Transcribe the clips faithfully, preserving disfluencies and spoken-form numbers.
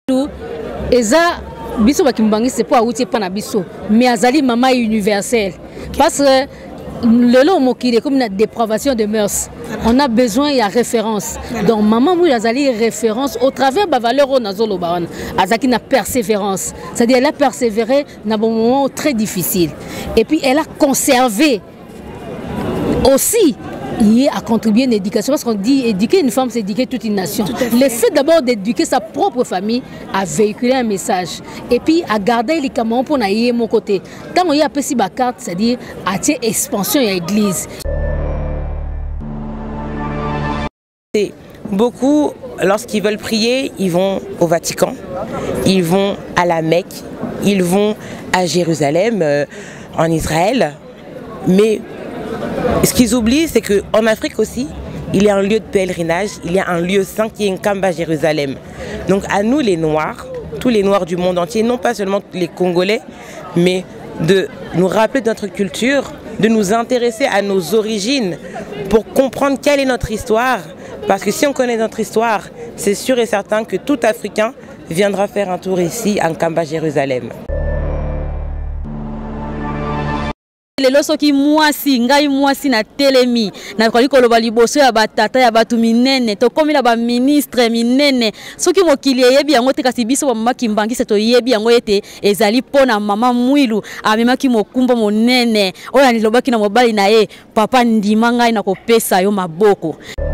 eza biso bakimbangi c'est pour outil pas na biso mais azali maman universelle parce que le lot mokile comme une dépravation de mœurs on a besoin il y a référence donc maman mou azali référence au travers ba valeur on azolo ba azaki na persévérance c'est-à-dire elle a persévéré dans bon moment très difficile et puis elle a conservé aussi il a contribué à l'éducation parce qu'on dit éduquer une femme c'est éduquer toute une nation. Le fait d'abord d'éduquer sa propre famille a véhiculé un message et puis à garder les camarades pour naïe mon côté. Quand on y a pessi ba carte, c'est-à-dire à tirer expansion à l'église. Beaucoup lorsqu'ils veulent prier, ils vont au Vatican, ils vont à la Mecque, ils vont à Jérusalem, euh, en Israël, mais ce qu'ils oublient, c'est qu'en Afrique aussi, il y a un lieu de pèlerinage, il y a un lieu saint qui est Nkamba Jérusalem. Donc à nous les Noirs, tous les Noirs du monde entier, non pas seulement les Congolais, mais de nous rappeler de notre culture, de nous intéresser à nos origines pour comprendre quelle est notre histoire. Parce que si on connaît notre histoire, c'est sûr et certain que tout Africain viendra faire un tour ici à Nkamba Jérusalem. lelo soki mwasi ngai mwasi na telemi na koli koloba liboso ya batata ya batu minene to komila ba ministre minene soki mokili yebi yango te kasi biso ba mama kimbangisa to yebi yango ete ezali pona mama mwilu amemaki mokumba monene oya nilobaki na mobali na ye papa ndima ngai na kopesa yo maboko.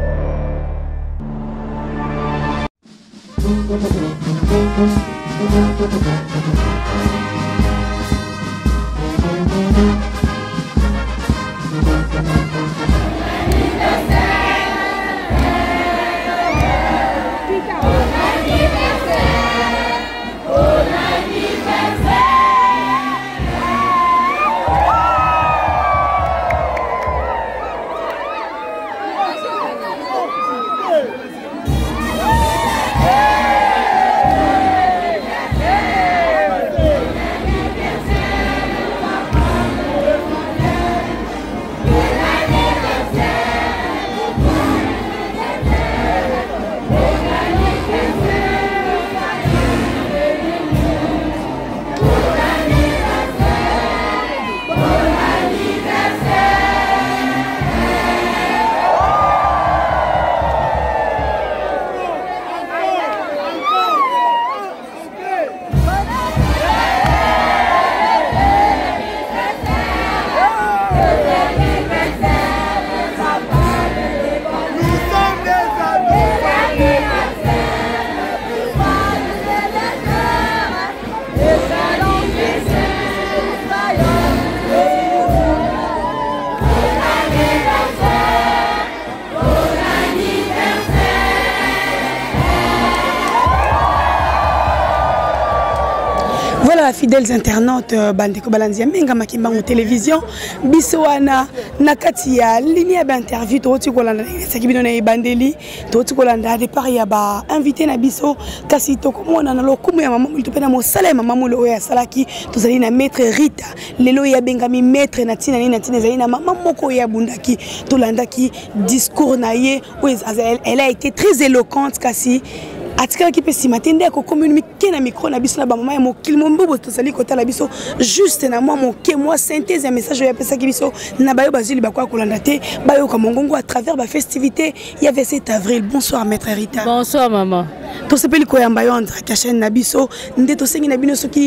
Fidèles internautes, bandeko balanzia menga makimba en télévision bisoana nakati ya ligne d'interview toti kolanda saki bino na bandeli toti kolanda départ ya ba invité na biso kasi to komona na lokumu ya mama multo pena mosala mama mulo oya salaki tozali na maître Rita lelo ya bengami maître na tina na tina zali na mama moko ya bundaki tolandaki discours na ye elle a été très éloquente kasi atika ki pesi matende ko communiquer na micro na biso na ba mama ya mokili mombo to sali kota la biso juste na moi moke moi synthèse ya message ya pesa ki biso na bayo bazili bakwa kolanda te bayo ka mongongo à travers ba festivité il y avait sept avril. Bonsoir maître Rita. Bonsoir maman. To sepeli ko yamba yo entre ka chaîne na biso nde to sengi na bino soki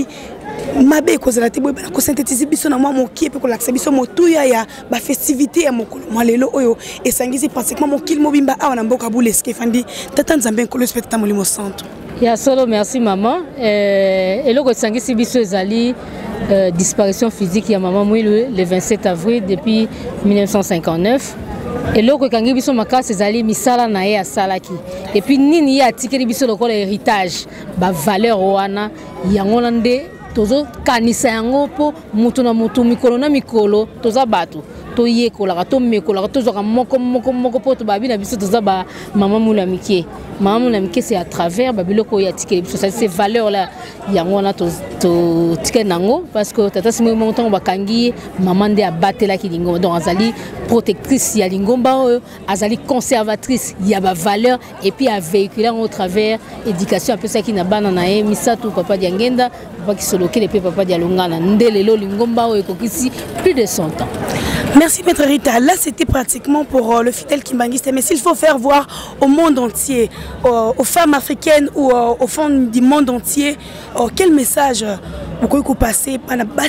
mabe ko zala te boy ba ko synthétiser biso na moi moki pe ko laksa biso motuya ya ba festivité ya mokolo moi lelo oyo esangisi pratiquement mokili mobimba awa na mboka bule skefandi tata nzambe ko le spectacle molimo centre ya solo. Merci maman. Euh eloko esangisi biso ezali euh, disparition physique ya maman Mwilu le vingt-sept avril depuis mille neuf cent cinquante-neuf. eloko kangi biso makasi ezali misala na ye asalaki et puis nini ya tikeli biso lokola héritage ba valeur wana yango nde tozo kanisa yango po mutu na mutu mikolo na mikolo toza bato to yekola to mekola to zoka moko moko moko po to babi na biso toza ba mama Mwilu mikie maman n'aime que c'est à travers babiloko ya ticket ces valeurs là yango na to to ticket nango parce que tata simo montant bakangi maman de abatela ki lingomba donc azali protectrice ya lingomba azali conservatrice ya ba valeur et puis à véhiculer au travers éducation un peu ça qui na bana na e misatu papa dia ngenda papa qui soloke le papa dia longana ndelelo lingomba o ekokisi plus de cent ans. Merci Maître Rita. Là, c'était pratiquement pour euh, le fidèle Kimbangiste. Mais s'il faut faire voir au monde entier, euh, aux femmes africaines ou euh, aux femmes du monde entier, euh, quel message vous pouvez passer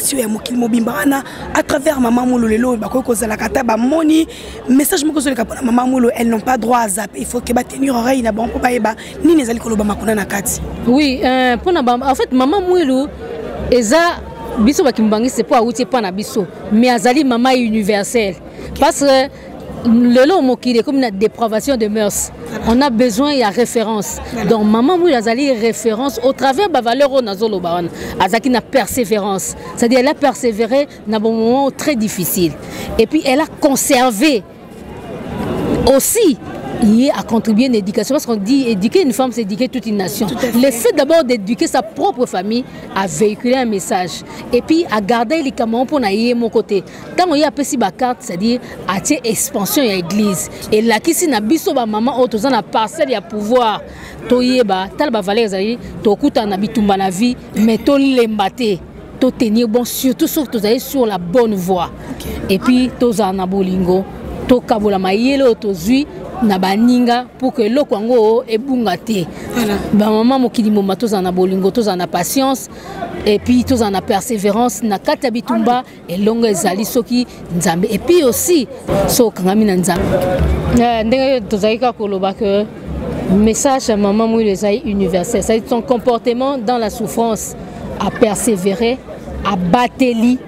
à travers Maman Moulou Lelo, message Maman Moulou, elles n'ont pas droit à zapper. Il faut que tenir oreille na bon papa eba ni nezali koloba makuna na kati. Oui, euh, pour en fait Maman Moulou eza biso bakimbangi c'est pour outil pas na biso mais azali maman universelle parce que le long mokile comme une dépravation de mœurs on a besoin il y a référence donc maman oui azali référence au travers ba valeur au nazolo baon azaki na persévérance c'est-à-dire elle a persévéré dans un moment très difficile et puis elle a conservé aussi il a contribué à l'éducation parce qu'on dit éduquer une femme c'est éduquer toute une nation. Le fait d'abord d'éduquer sa propre famille a véhiculé un message et puis à garder les camarades pour naïe mon côté. Quand il y a petit carte c'est-à-dire à tirer expansion de l'église et là qui si na biso ba maman auto na parcelle ya pouvoir to yeba tal ba valeur zali to kuta na bitumba na vie mais to lembate to tenir bon surtout surtout sur la bonne voie. Et puis to za na bolingo to kabola mayelo to zui na baninga pour que le Congo est bungate. Ba maman mokili moma tous en bolingo tous en patience et puis tous en persévérance na kata bitumba et longue ezali soki nzambe et puis aussi so kangami na nzambe. Ndenge tozaika koloba que message à maman mouille ezali universel, c'est son comportement dans la souffrance à persévérer, à bateli,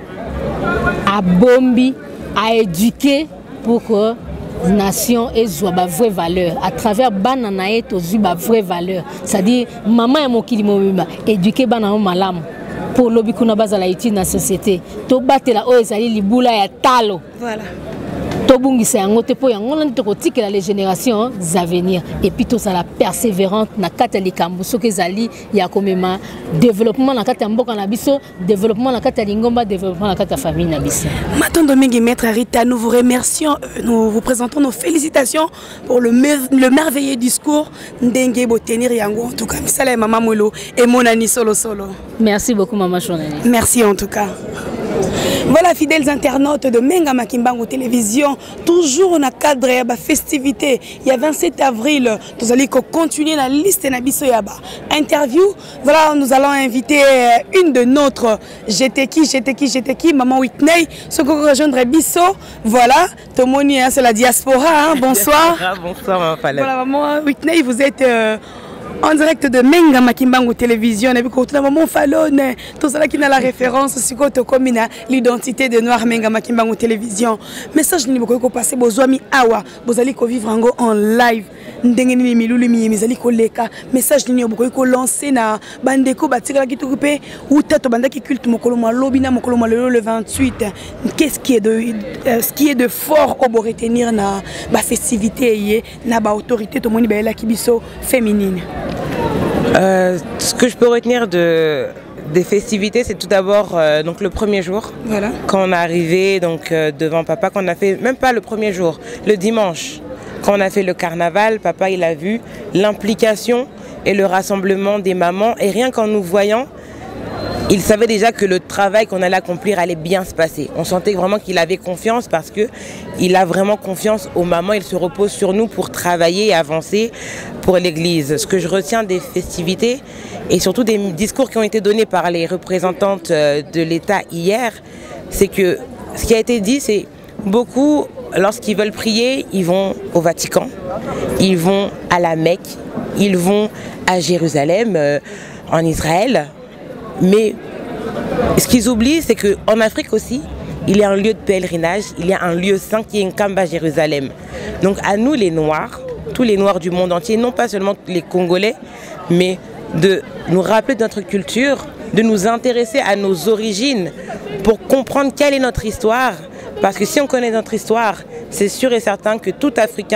à bombi, à éduquer pour que nation et zoba vraie valeur à travers bananae to zuba vraie valeur c'est-à-dire maman et mokili mobimba éduquer bana malam pour lobikuna bazala iti na société to batela o ezali libula ya talo voilà to bungisa yango te po yango na to kotikela les générations à venir et puis tout ça la persévérante na kata likambo soki ezali ya komema développement na kata mboka na biso développement na kata lingomba développement na kata famille na biso. Matondo mingi Maître Rita, nous vous remercions, nous vous présentons nos félicitations pour le, me le merveilleux discours ndenge botenir yango en tout cas misala Maman Moulou et monani solo solo. Merci beaucoup maman journaliste. Merci en tout cas. Voilà, fidèles internautes de Menga Makimbango Télévision, toujours dans le cadre de la festivité. Il y a vingt-sept avril, nous allons continuer la liste de Nabiso Yaba. Interview, voilà, nous allons inviter une de notre J'étais qui, j'étais qui, j'étais qui, Maman Whitney, ce qu'on rejoindrait Bisso. Voilà, Tomoni, hein, c'est la diaspora. Hein. Bonsoir. Bonsoir, Maman Palette. Voilà, Maman Whitney, vous êtes. Euh, en direct de Menga Makimbango Télévision, et puis quand on a mon fallon, tout ça qui n'a la référence, c'est quoi l'identité de Noir Menga Makimbango Télévision. Message ni beaucoup passer bozoami awa, bozali ko vivre ngo en live. Ndengeni milulu mi mizali ko leka. Message ni beaucoup ko lancer na bandeko batika ki tokupe ou tato bandaki culte mokolo ma lobina mokolo ma le vingt-huit. Qu'est-ce qui est de euh, ce qui est de fort au bo retenir na ba festivité yé na ba autorité to moni ba la kibiso féminine. Euh, ce que je peux retenir de, des festivités, c'est tout d'abord euh, donc le premier jour, voilà. Quand on est arrivé donc, euh, devant papa, qu'on a fait, même pas le premier jour, le dimanche, quand on a fait le carnaval, papa il a vu l'implication et le rassemblement des mamans et rien qu'en nous voyant, il savait déjà que le travail qu'on allait accomplir allait bien se passer. On sentait vraiment qu'il avait confiance parce qu'il a vraiment confiance aux mamans. Il se repose sur nous pour travailler et avancer pour l'Église. Ce que je retiens des festivités et surtout des discours qui ont été donnés par les représentantes de l'État hier, c'est que ce qui a été dit, c'est beaucoup, lorsqu'ils veulent prier, ils vont au Vatican, ils vont à la Mecque, ils vont à Jérusalem, euh, en Israël. Mais ce qu'ils oublient, c'est qu'en Afrique aussi, il y a un lieu de pèlerinage, il y a un lieu saint qui est Nkamba, Jérusalem. Donc à nous les Noirs, tous les Noirs du monde entier, non pas seulement les Congolais, mais de nous rappeler de notre culture, de nous intéresser à nos origines pour comprendre quelle est notre histoire. Parce que si on connaît notre histoire, c'est sûr et certain que tout Africain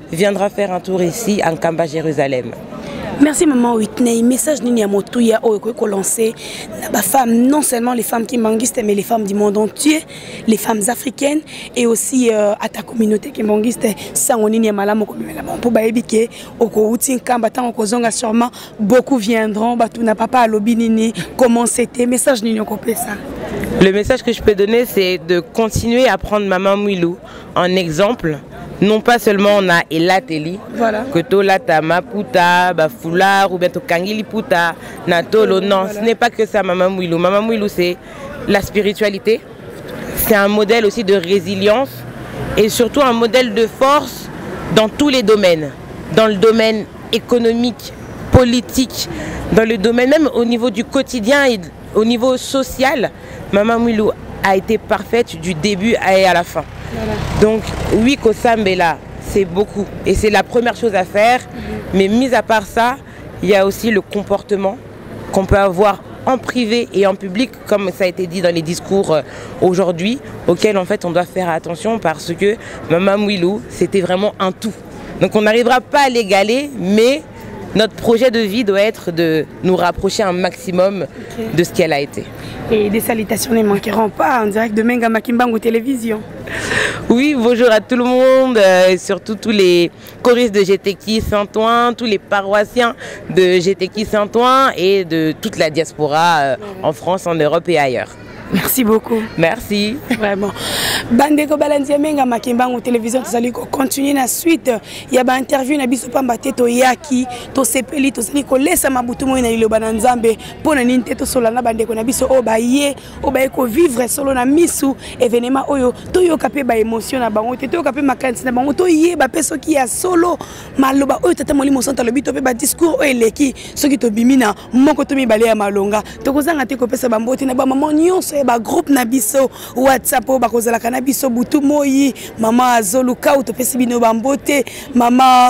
viendra faire un tour ici à Nkamba, Jérusalem. Merci maman Whitney. Message nini ya motuya oyo ko lancer la femme, non seulement les femmes kimbanguistes mais les femmes du monde entier, les femmes africaines et aussi euh, à ta communauté kimbanguiste sango nini ya malamu ko mela pour bayebi ke oko uti Nkamba tant ko zonga sûrement beaucoup viendront batu na papa alobi nini comment c'était message nini ko pesa. Le message que je peux donner c'est de continuer à prendre Maman Mwilou en exemple. Non pas seulement on a Elateli, voilà. Que to latama puta, bafoulard ou bien to kangili puta, natolo. Non, voilà. Ce n'est pas que ça, Maman Mwilou. Maman Mwilou, c'est la spiritualité. C'est un modèle aussi de résilience et surtout un modèle de force dans tous les domaines. Dans le domaine économique, politique, dans le domaine même au niveau du quotidien et au niveau social. Maman Mwilou a été parfaite du début à la fin. Voilà. Donc oui, Kosambela, c'est beaucoup et c'est la première chose à faire. Mmh. Mais mis à part ça, il y a aussi le comportement qu'on peut avoir en privé et en public, comme ça a été dit dans les discours euh, aujourd'hui, auxquels en fait on doit faire attention parce que Maman Mwilou, c'était vraiment un tout. Donc on n'arrivera pas à l'égaler, mais notre projet de vie doit être de nous rapprocher un maximum okay. de ce qu'elle a été. Et des salutations ne manqueront pas en direct de Menga Makimbangu Télévision. Oui, bonjour à tout le monde, euh, et surtout tous les choristes de G T K Saint-Ouen, tous les paroissiens de G T K Saint-Ouen et de toute la diaspora euh, en France, en Europe et ailleurs. Merci beaucoup. Merci. Vraiment. Bandeko Balandia Menga Makimbangu Télévision, tu allez continuer la suite. Il y a une interview na biso pamba teto yaki, to sepeli to sali ko lesa mabutu mo na ilo bananzambe pona ninte to solana bandeko na biso o baye o baye ko vivre solo na misu événement oyo to yo kapé ba émotion na bango te to kapé makansi na bango to ye ba peso ki ya solo maloba oyo tata molimo santa lobi to pe ba discours eleki soki to bimina moko to mi bale ya malonga to kozanga te ko pesa bamboti na ba maman nyonso ba groupe na biso WhatsApp ba kozala kana biso butu moyi mama azoluka to pesi bino bambote mama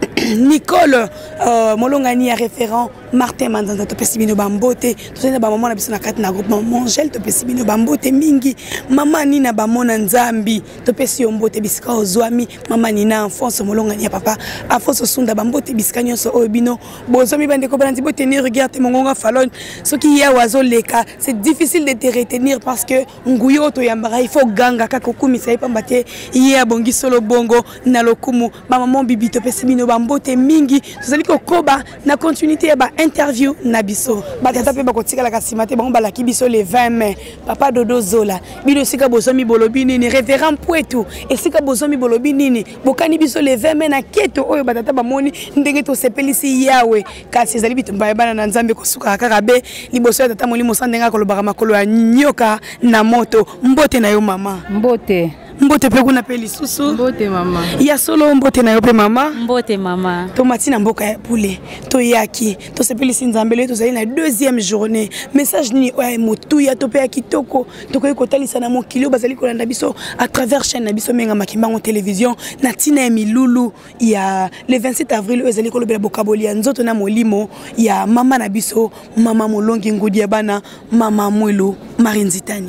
Nicole euh, Molongani a référent Martin Manzanza to pesibino bambote to sena ba maman na biso na kati na groupe maman Angel to pesibino bambote mingi mama Nina ba mona nzambi to pesi yombote bisika ozwami mama Nina Alphonse Molongani ya papa Alphonse Sunda bambote bisika nyonso oyo bino bozomi bande ko banzi botenir regarde mongonga falon soki ya wazo leka c'est difficile de te retenir parce que nguyo to yambara il faut ganga kaka kumisa ipambate ya bongi solo bongo na lokumu ba maman bibi to pesibino bambote mingi tozali kokoba na continuité ya ba interview na biso batata pe bakotika la kasimate bango balaki biso le vingt mai papa Dodo Zola bino sika bozomi bolobi nini révérend Poetou et sika bozomi bolobi nini bokani biso le vingt mai na keto oyo batata bamoni ndenge to sepelisi yawe kasi ezali bitumba bana na nzambe kosuka kaka be liboso ya tata molimo sandenga kolobaka makolo ya nyoka na moto mbote na yo mama mbote mbote pe kuna pe lisusu mbote mama ya solo mbote na yo pe mama mbote mama to matina mboka ya poulet to yaki to sepelisi nzambele to zali na deuxième journée message ni oya motuya to pe ya kitoko to ko kotalisa na mokili bazali kolanda biso à travers chaîne na biso Menga Makimbangu Télévision na tina ya milulu ya le vingt-sept avril ezali kolobela bokaboli ya nzoto na molimo ya mama na biso mama Molongi Ngudi ya bana mama Mwilou Marinzitani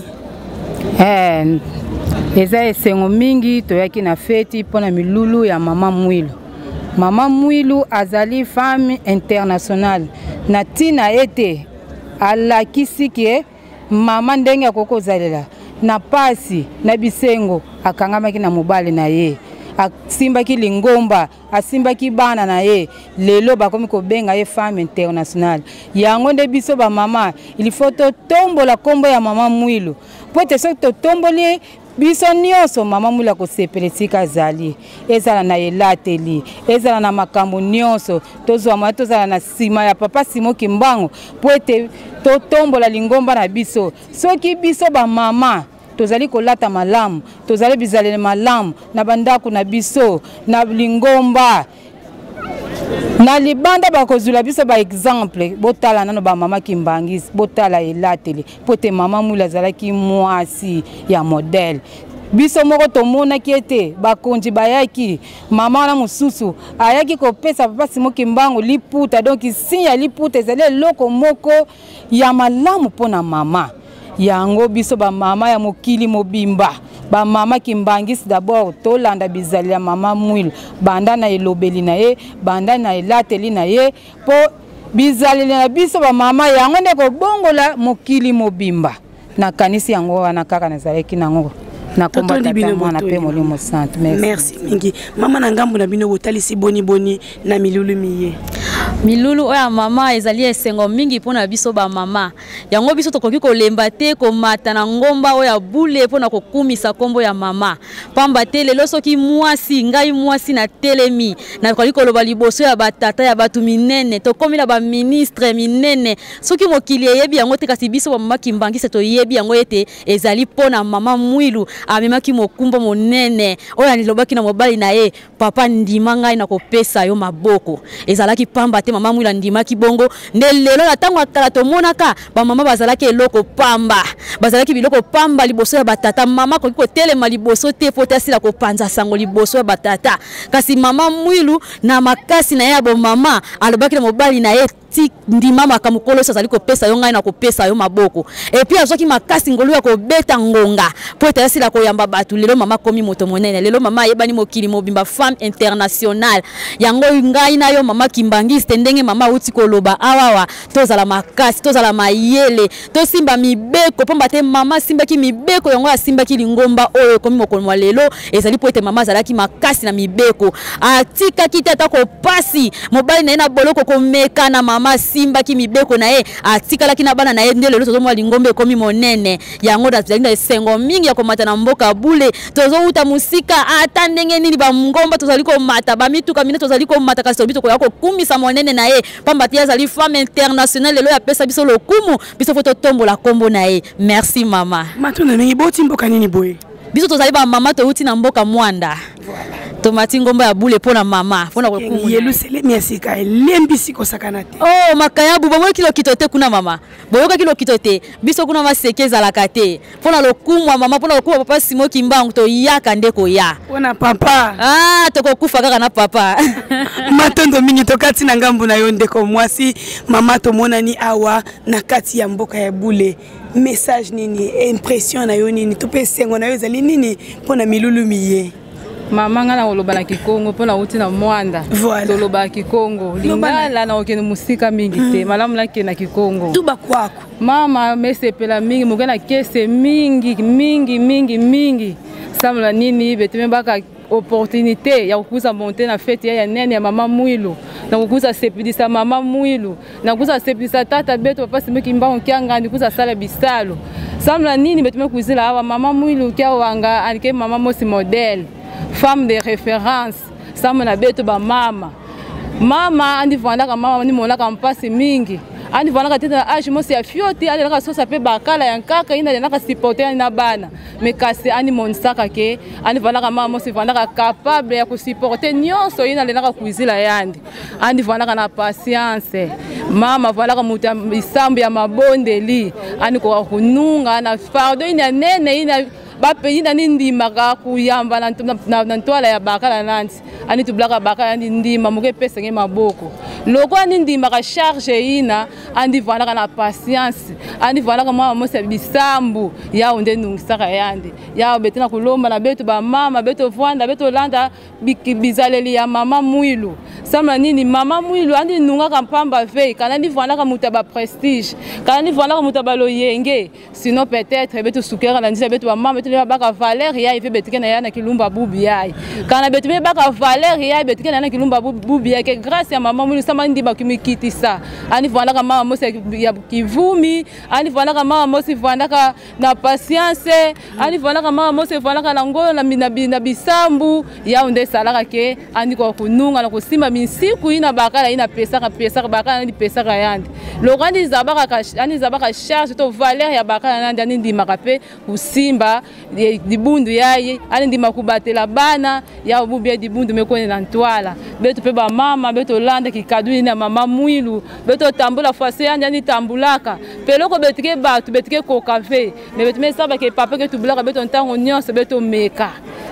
eh eza esengo mingi toyaki na feti pona milulu ya mama Mwilou. Mama Mwilou azali femme internationale na tina ete alakisi ke mama ndenge akoko zalela na pasi na bisengo akangamaki na mobali na ye asimbaki lingomba asimbaki bana na ye lelo bakomi kobenga ye femme internationale yango nde biso ba mama il faut to tombola kombo ya mama Mwilou po te so to tomboli biso nyonso mama Mwilou ko sepelesika zali ezala na elateli ezala na makambo nyonso tozwa mwa tozala na sima ya papa Simo Kimbangu po te to tombola lingomba na biso soki biso ba mama tozali kolata malamu tozali bizalele malamu na bandako na biso na lingomba na libanda bakozula biso ba exemple botala nano ba mama Kimbangis botala elateli pote mama Mwilou azalaki mwasi ya modèle biso moko tomona kiete bakonji bayaki mama na mususu ayaki kopesa papa Simo Kimbangu liputa donc sinya liputa ezali loko moko ya malamu pona mama yango biso ba mama ya mokili mobimba ba mama kimbangisi d'abord tolanda bizali ya mama Mwilu banda na elobeli na ye banda na elateli na ye po bizali na biso ba mama yango ndeko bongola mokili mobimba na kanisi yango wana kaka nazaleki nango na komba tata mwana pe molimo sante. Merci. Merci mingi. Mama na ngambo na bino botalisi boni boni na milulu miye. Milulu oya mama ezali esengo mingi pona biso ba mama. Yango biso tokoki kolemba te ko mata na ngomba oya bule pona kokumisa kombo ya mama. Pamba te lelo soki mwasi ngai mwasi na telemi na koki koloba liboso ya batata ya batu minene to komila ba ministre minene soki mokili yebi yango te kasi biso ba mama kimbangisa to yebi yango ete ezali pona mama Mwilu amemaki mokumbo monene oya nilobaki na mobali na ye papa ndima ngai na kopesa yo maboko ezalaki pamba te mama Mwilu ndimaki bongo nde lelo na tango akala to monaka ba mama bazalaki eloko pamba bazalaki biloko pamba liboso ya batata mama koki kotelema liboso te pota sila kopanza sango liboso ya batata kasi mama Mwilu na makasi na ye abo mama alobaki na mobali na ye ndima makamukolo sazali kopesa yo ngai na kopesa yo maboko et puis azoki makasi ngolu ya kobeta ngonga po eta sila koyamba batu lelo mama komi moto monene lelo mama yebani mokili mobimba femme internationale yango ngai na yo mama kimbangiste ndenge mama uti koloba awawa tozala makasi tozala mayele to simba mibeko pomba te mama simba ki mibeko yango ya simba ki lingomba oyo komi mokolo lelo ezali po ete mama zalaki makasi na mibeko atika kitata ko pasi mobali na ina boloko komeka na mama simba ki mibeko na ye atika laki na bana na ye ndelo lelo tozomwa lingombe komi monene yango da tzalinga sengo mingi ya komata na mboka bule tozo uta musika ata ndenge nini ba ngomba tozali ko mata ba mituka mine tozali ko mata kasi bito ko yako kumisa monene na ye pamba tia zali femme internationale lelo ya pesa biso lokumu biso foto tombola kombo na ye. Merci mama matuna mingi boti mboka nini boye biso tozali ba mama to uti na mboka Mwanda tomati ngomba ya bule pona mama pona ko kumu yelu sele miasika lembi siko sakanate oh makaya buba mo kilo kitote kuna mama boyoka kilo kitote biso kuna masekeza la kate pona lokumu mama pona lokumu papa Simo Kimbangu to yaka ndeko ya pona papa ah toko kufa kaka na papa matondo mingi to kati na ngambu na yo ndeko mwasi mama to monani awa na kati ya mboka ya bule message nini impression na yo nini to pe sengo na yo zali nini pona milulu miye mama ngana oloba na Kikongo pona uti na Mwanda voilà. Toloba Kikongo lingala na okene musika mingi te malamu lake na Kikongo tuba kwako mama mesepela mingi mugana kese mingi mingi mingi mingi samla nini beteme baka opportunité ya kukuza monter na fête ya nene ya mama Mwilu na kukuza sepidisa mama Mwilu na kukuza sepidisa tata beto papa Simo Kimbangu kyanga ni kukuza sala bisalo samla nini beteme kuzila hawa mama Mwilu kya wanga alike mama mosi modèle femme de référence samna beto ba mama mama andi vandaka mama ni monaka mpasi mingi andi vandaka teta age mosi ya fioti ali naka sosa pe bakala ya nkaka ina naka supporter na bana mais kasi andi monsaka ke andi vandaka mama mosi vandaka capable ya ko supporter nyonso ina naka kuizila yandi andi vandaka na patience mama vandaka muta isambu ya mabondeli andi ko kununga na fardo ina nene ina bape ina ndima ka kuyamba na na ntwala ya bakala nanti ani tublaka bakala ndima muke pesa nge maboko loko ani ndima ka charge ina andi vala na patience andi vala ka mama mosa bisambu ya onde nungisaka yandi ya betina kulomba na beto ba mama beto vwanda beto landa bizaleli ya mama Mwilu samla nini mama Mwilu andi nunga ka mpamba ve kana ndi vala ka muta ba prestige kana ndi vala ka muta ba loyenge sinon peut-être beto sukera na ndisa beto ba mama beto baka valeur ya ife betike na ya na kilumba bubi ya kana beto be baka valeur ya betike na na kilumba bubi ya ke grâce ya mama Mwilu sama ndi ba kimikitisa ani vala ka mama mosi ya kivumi ani vala ka mama mosi vala ka na patience ani vala ka mama mosi vala ka na ngolo na na bisambu ya onde salaka ke ani ko kununga na kusimba misiku ina bakala ina pesa ka pesa ka bakala ni pesa ka yandi lokandi zabaka ka ani zabaka charge to valeur ya bakala nandi ani ndi makape kusimba dibundu yaye ani ndi makubatela bana ya bubi dibundu mekone na ntwala beto pe ba mama beto landa ki kaduni na mama Mwilu beto tambula fase yandi ani tambulaka peloko betike batu betike kokave me beto me saba ke papa ke tubulaka beto ntango nyonso beto meka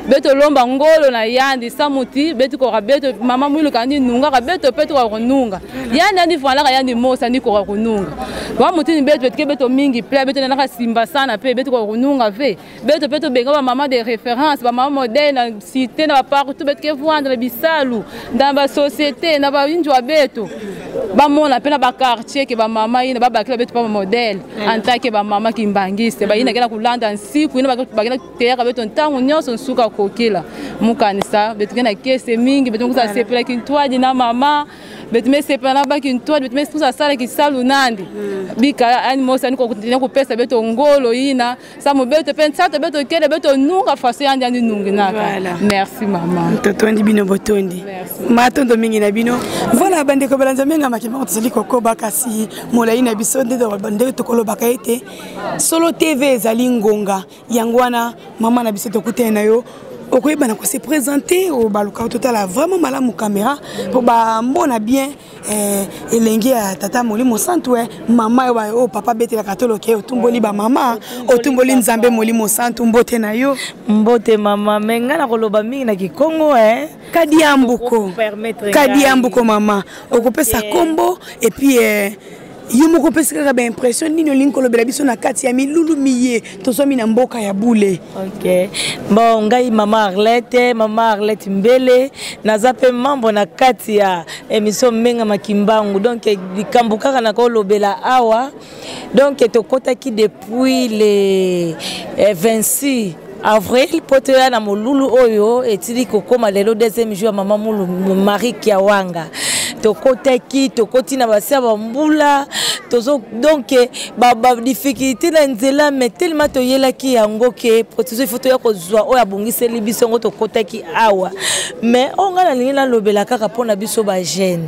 beto lomba ngolo na yandi samuti beto ko beto mama mwilu kandi nunga ka beto peto ko nunga yandi andi fala ka yandi mosa ndi ko ko nunga wa muti beto beto beto mingi ple beto na ka simba sana pe beto ko nunga ve beto beto benga ba mama de référence ba mama modèle na cité na partout beto ke vendre bisalu dans ba société na ba injwa beto ba mona pe na ba quartier ke ba mama ina ba ba beto pa modèle en tant que ba mama ki mbangiste ba ina kena kulanda nsiku ina ba ba kena teyaka beto ntango nyonso nsuka kokila mukanisa beto kena kese mingi beto kusa sepela kintwaji na mama beto me sepela na ba kintwaji beto me kusa sala kisalu nandi bika ani mosa ni ko kutina ko pesa beto ngolo ina sa mo beto pe nsato beto kele beto nunga fasi andi andi nungi naka merci mama toto ndi bino botondi matondo mingi na bino voilà bande ko balanza menga makima tsali koko bakasi molai na biso nde bande to kolo bakaite solo T V ezali ngonga yangwana mama na biso to kutena yo okoyeba na ko se présenter au baluka total vraiment malamu caméra pour ba mbona bien eh elengi ya tata molimo santu mama yo papa bete la katoloke otumboli ba mama otumboli nzambe molimo santu mbote na yo mbote mama menga na koloba mingi na kikongo eh kadi ambuko kadi ambuko mama okopesa kombo et puis eh yo moko pesa ka ba impression nino linkolo bela biso na kati ya milulu miye tozomi na mboka ya bule. OK bon ngai mama Arlette mama Arlette Mbele naza pe mambo na kati ya émission menga makimbangu donc likambo kaka na kolobela awa donc tokotaki depuis le vingt-six avril poteya na molulu oyo etili kokoma lelo deuxième jour mama mulu Marie Kiawanga tokotaki tokoti na basia bambula tozo donc ba ba difficulté na nzela mais tellement toyelaki yango ke protection photo ya kozwa o ya bongiseli biso ngo tokotaki awa mais onga na lingina lobela kaka pona biso ba jeune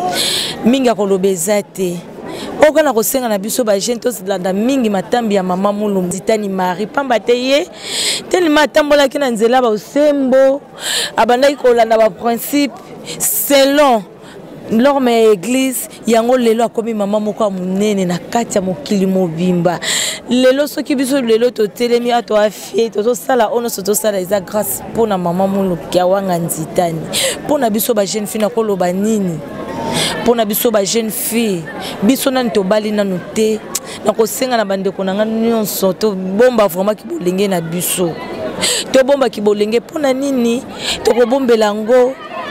minga kolobeza te oka na kosenga na biso ba jeune to landa mingi matambi ya mama mulu Nzitani Marie pamba te ye tellement tambola ki na nzela ba usembo abandaki kolanda ba principe selon l'homme église yango lelo akomi mama moko munene na kati ya mokili mobimba lelo soki biso lelo to telemi ato afie to sala ono so to sala eza grâce pona mama mulu Kiawanga Nzitani pona biso ba jeune fille na koloba nini pona biso ba jeune fille biso nani to bali nanu te na kosenga na bandeko na ngani nyonso to bomba vraiment ki bolenge na biso to bomba ki bolenge pona nini to kobombela ngo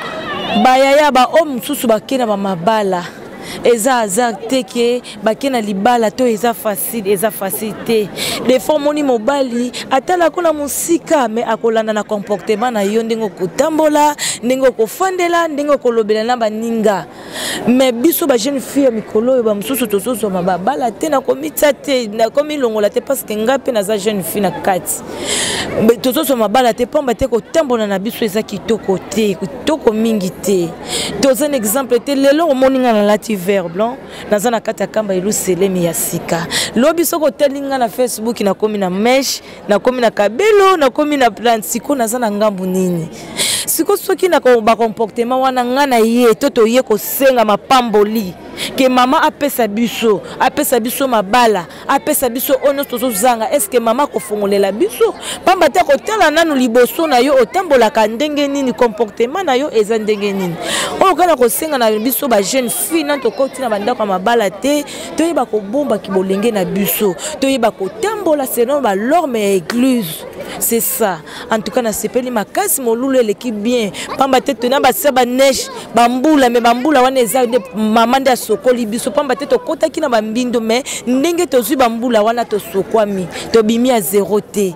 bayaya ba homme susu bakena ba mabala eza hasard te ke bakena libala to eza facile eza facilité des fois moni mobali atala kona musika mais akolanda na comportement na yo ndengo kotambola ndengo kofandela ndengo kolobela na baninga mais biso ba jeune fille mikolo ba mususu to soso mabala te na komita te na komi longola te parce que ngape na za jeune fille na kati mais to soso mabala te pamba te kotambola na biso eza kitoko te kitoko mingi te to un exemple te lelo moninga na lati vert blanc naza na kati ya kamba ilu selemi ya sika lobi soko telinga na Facebook na komi na mesh na komi na kabelo na komi na plant siko naza na ngambu nini siko soki na ko ba comportement wana ngana ye toto ye ko senga mapamboli que maman apesa biso apesa biso mabala apesa biso ono tozo zanga est-ce que maman ko fongolela biso pamba te ko tala nanu liboso na yo otambola ka ndenge nini comportement na yo eza ndenge nini o kana ko senga na biso ba jeune fille nan to ko tina banda ko mabala te to yeba ko bomba ki bolenge na biso to yeba ko tambola selon ba lorme église c'est ça en tout cas na sepeli makasi molulu eleki bien pamba te tona ba seba neige bambula me bambula wana eza de maman de sokoli biso pamba te to kotaki na bambindo mais ndenge tozwi bambula wana to sokwami to bimi à zéro te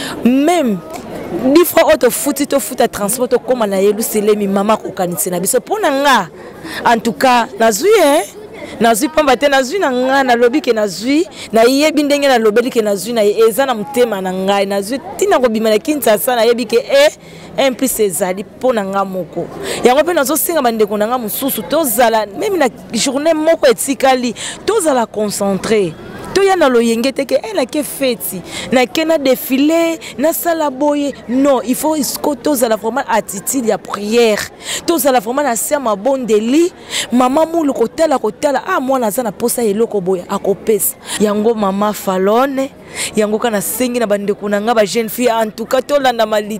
même dix fois auto futi to futa transport to koma na yelu selemi mama ko kanisi na biso pona nga en tout cas nazwi hein nazwi pamba te nazwi na nga na lobi ke nazwi na yebi ndenge na lobeli ke nazwi na eza na mutema na ngai nazwi tina ko bima na Kinshasa na yebi ke eh un plus ezali pona nga moko yango pe nazo singa bandeko na nga mususu tozala même na journée moko etikali tozala concentré to ya na loyenge te ke ela ke feti na kena défilé na sala boye non il faut isko tozala vraiment attitude ya prière tozala vraiment na sema bondeli mama mulu kotala kotala ah mwana za na posa eloko boye akopesa yango mama Falone yango kana sengi na bandeko na nga ba jeune fille en tout cas tolanda mali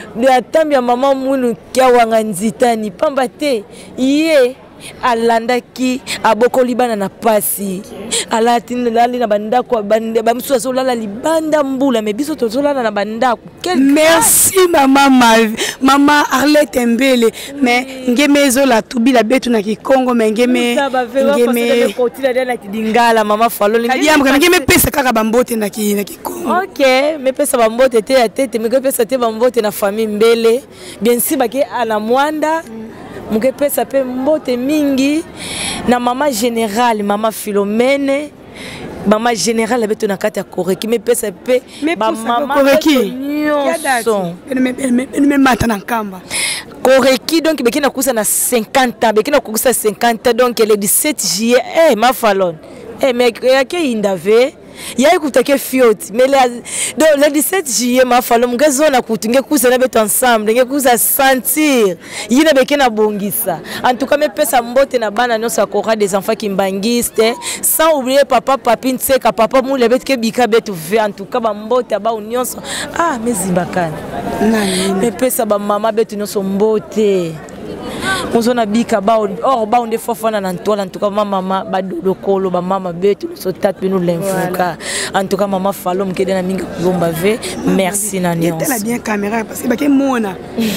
atambi ya mama Mwilu kia wanga nzitani pamba te ye alandaki abokoli bana na pasi alati lali na bandako bande bamusu azolala libanda mbula me biso tozolala na bandako. Merci mama mama Arlette Mbele mais ngeme ezola tubila betu na Kikongo mais ngeme ngeme kotila dela kidingala mama Falon ngeme ngeme pesa kaka bambote na ki na Kikongo. OK, me pesa bambote te ya tete me pesa te bambote na famille Mbele bien si bake ana mwanda muke pesa pe mbote mingi na mama générale mama Philomène mama générale beto na kata koreki me pesa pe ba mama koreki nyonso me mata na kamba koreki donc bekina kusa na cinquante ans bekina kusa cinquante ans donc le dix-sept juillet eh ma Falon eh mais yake indave ya écoutake fioti mais le dix-sept juillet ma Falon mgezona kutunge kusa na beto ensemble nge kusa sentir yina bekena bongisa en tout cas me pesa mbote na bana nyonso akora des enfants kimbangistes sans oublier papa papi nseka papa mu le betke bika beto ve en tout cas ba mbote ba nyonso ah mezimbakana nani me pesa ba mama beto nyonso mbote Mozona bika ba or ba onde fofana na ntola en tout cas mama ba dokolo ba mama betu so tat bino l'infuka en tout cas mama Falon mkede na mingi kulomba ve merci na nyonso. Tela bien caméra parce que ba ke mona.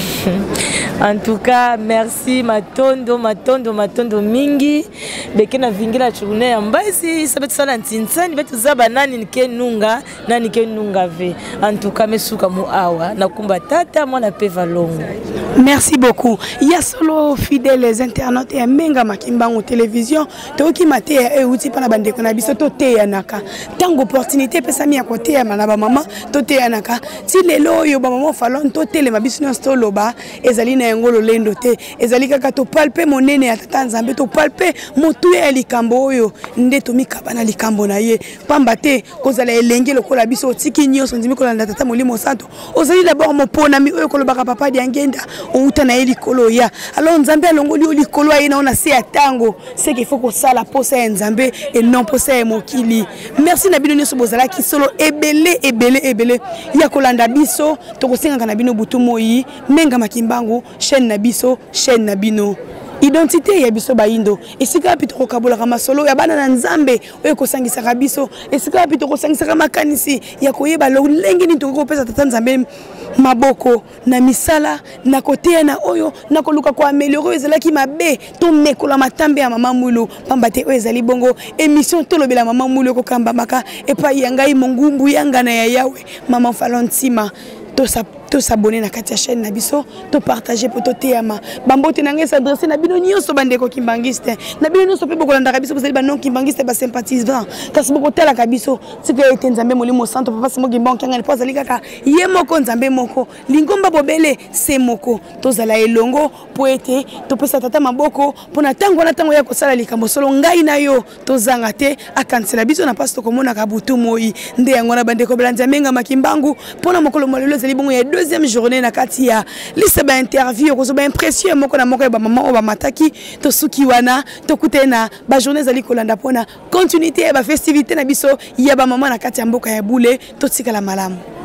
En tout cas merci matondo matondo matondo mingi beke na vingila journée ya mbasi sabetu sala ntinsani betu zaba nani nike nunga nani ke nunga ve en tout cas mesuka mu awa na kumba tata mwana pe valongo. Merci beaucoup. Il y a solo fidèles internautes et menga makimbango télévision to ki mate e uti pana bande ko na biso to te yanaka tango opportunité pesa mi ya côté ya mana ba mama to te yanaka ti lelo yo ba mama Falon to tele mabiso no sto loba ezali na ngolo lendo te ezali kaka to palpe monene ya tata Nzambe to palpe motu ya likambo oyo nde to mikaba na likambo na ye pamba te kozala elenge lokola biso tiki nyonso ndimi ko landa tata molimo santo ozali d'abord mo pona mi oyo koloba papa di angenda outa na elikolo ya alors Nzambe alongoli o likolo ya na ona se ya tango c'est qu'il faut ko sala posa ya Nzambe et non posa ya mokili. Merci na bino nyoso bozala ki solo ebele ebele ebele ya kolanda biso to kosenga na bino butu moyi menga makimbangu chaîne na biso chaîne na bino identité ya biso baindo esika pito ko kabola kama solo ya bana na Nzambe oyo ko sangisa ka biso esika pito ko sangisa ka makanisi ya koyeba lo lengi ni to ko pesa tata Nzambe maboko na misala na kote na oyo na koluka ko améliorer ezalaki mabe to mekola matambe ya mama Mwilu pamba te oyo ezali bongo émission to lobela mama Mwilu ko kamba maka epa yangai mongumbu yanga na ya yawe mama Falon Nsima to sa to s'abonner na katia chaîne na biso to partager pour to teyama bambote na ngai s'adresser na bino nyonso bandeko kimbangiste na bino nyonso pe bokolanda biso bozali ba non kimbangiste ba sympathisant kasi bokotela ka biso sika ete Nzambe molimo santo papa simo gimba kanga ni pozali kaka ye moko Nzambe moko lingomba bobele se moko to zala elongo po ete to pesa tata maboko pona tango na tango ya kosala likambo solo ngai na yo to zanga te akansela biso na pasto komona ka butu moi nde yango na bandeko belanza menga makimbangu pona mokolo malelo zali bongo ya deuxième journée na katia liste ba interview ko so ba impression moko na moko ba maman ba mataki to suki wana to kutena ba journée zali kolanda pona continuité ba festivité na biso ya ba maman na katia mboka ya bule to tikala malamu.